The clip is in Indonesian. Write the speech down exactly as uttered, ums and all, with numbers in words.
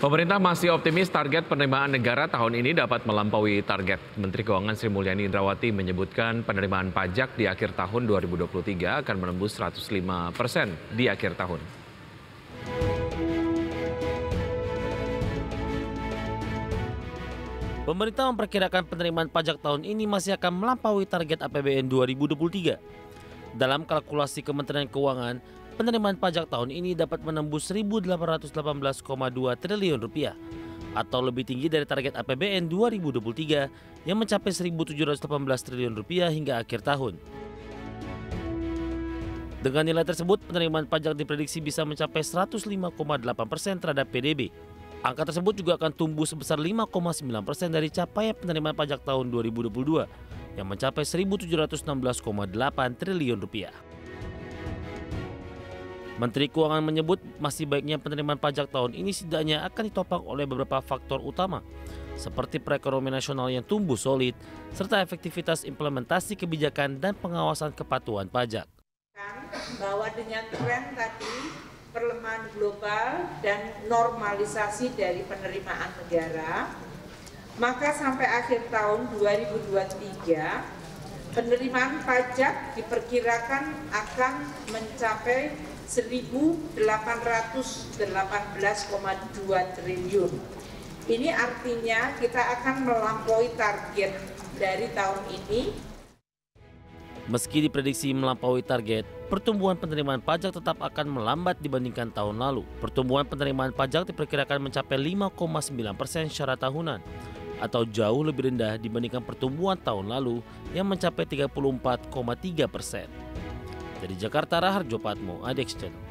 Pemerintah masih optimis target penerimaan negara tahun ini dapat melampaui target. Menteri Keuangan Sri Mulyani Indrawati menyebutkan penerimaan pajak di akhir tahun dua ribu dua puluh tiga akan menembus seratus lima persen di akhir tahun. Pemerintah memperkirakan penerimaan pajak tahun ini masih akan melampaui target A P B N dua ribu dua puluh tiga. Dalam kalkulasi Kementerian Keuangan, penerimaan pajak tahun ini dapat menembus seribu delapan ratus delapan belas koma dua triliun rupiah atau lebih tinggi dari target A P B N dua ribu dua puluh tiga yang mencapai seribu tujuh ratus delapan belas triliun rupiah hingga akhir tahun. Dengan nilai tersebut, penerimaan pajak diprediksi bisa mencapai seratus lima koma delapan persen terhadap P D B. Angka tersebut juga akan tumbuh sebesar lima koma sembilan persen dari capaian penerimaan pajak tahun dua ribu dua puluh dua yang mencapai seribu tujuh ratus enam belas koma delapan triliun rupiah. Menteri Keuangan menyebut masih baiknya penerimaan pajak tahun ini setidaknya akan ditopang oleh beberapa faktor utama seperti perekonomian nasional yang tumbuh solid serta efektivitas implementasi kebijakan dan pengawasan kepatuhan pajak. Bahwa dengan tren tadi perlemahan global dan normalisasi dari penerimaan negara, maka sampai akhir tahun dua ribu dua puluh tiga penerimaan pajak diperkirakan akan mencapai seribu delapan ratus delapan belas koma dua triliun. Ini artinya kita akan melampaui target dari tahun ini. Meski diprediksi melampaui target, pertumbuhan penerimaan pajak tetap akan melambat dibandingkan tahun lalu. Pertumbuhan penerimaan pajak diperkirakan mencapai lima koma sembilan persen secara tahunan atau jauh lebih rendah dibandingkan pertumbuhan tahun lalu yang mencapai tiga puluh empat koma tiga persen. Dari Jakarta, Raharjo Patmo, Adex Channel.